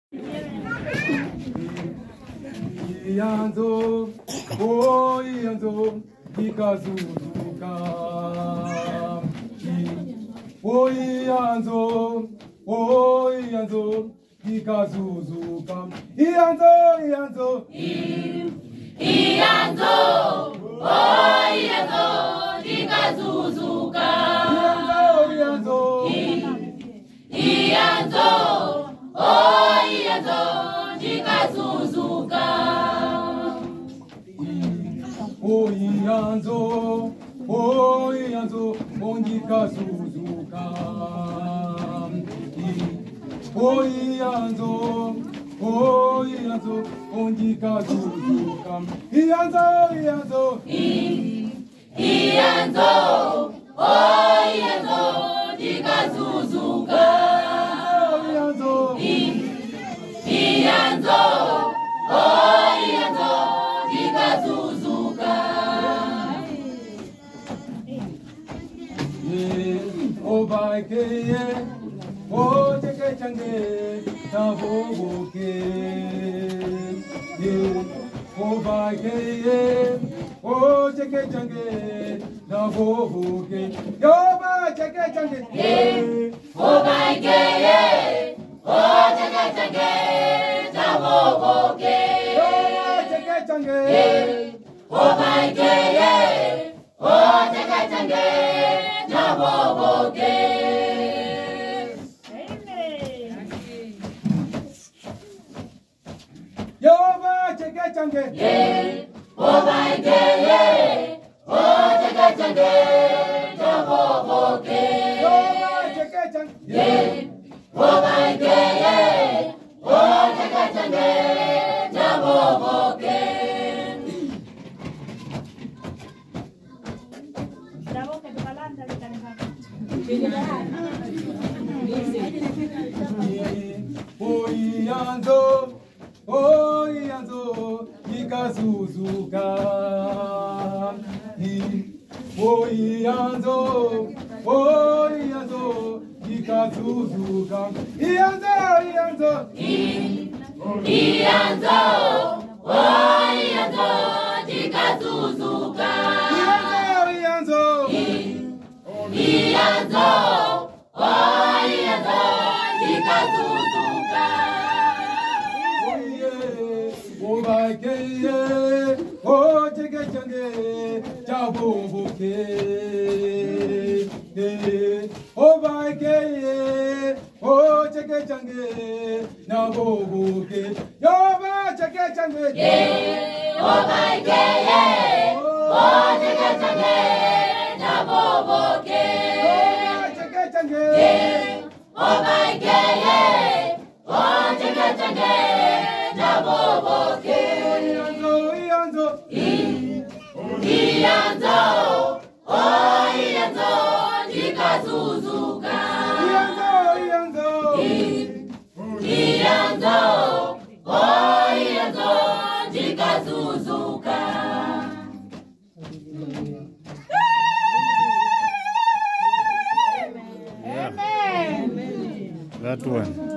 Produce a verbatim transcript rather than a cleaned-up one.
Ianzo, oh Ianzo, ikazuzuka. Oh Ianzo, oh Ianzo, ikazuzuka. Ianzo, Ianzo, Ianzo, oh Ianzo, ikazuzuka. Ianzo, Ianzo, oh Ianzo, ikazuzuka. Oh Ianzo, oh Ianzo, ikazuzuka. Oh Ianzo, oh Ianzo, ikazuzuka. Ianzo, Ianzo, Ianzo, oh Ianzo, ikazuzuka. Ianzo, Ianzo, oh Ianzo, ikazuzuka. Oh baike, oh cheke change, taboke. Oh baike, oh cheke change, taboke. Yo ba cheke change. Oh baike, oh cheke change, taboke. Yo ba cheke change. Oh baike, oh cheke change, taboke. Yo ba cheke change. Oh baike, oh cheke change, taboke. Yo ba cheke change. Oh baike, oh cheke change, taboke. Oh Ianzo, oh Ianzo, ikazuzuka. Oh Ianzo, oh Ianzo, ikazuzuka. Ianzo, Ianzo, Ianzo, oh Ianzo, ikazuzuka. Ianzo, Ianzo, oh Ianzo, ikazuzuka. Oh baike, oh cheke change, taboke. Oh baike, oh cheke change, naboke. Yo ba cheke change. Oh baike, oh cheke change, taboke. Yo ba cheke change. Oh baike, oh cheke change, taboke. Ianzo, Ianzo, Ianzo, oh Ianzo, ikazuzuka. Ianzo, Ianzo. Ianzo, oh Ianzo, ikazuzuka. That one.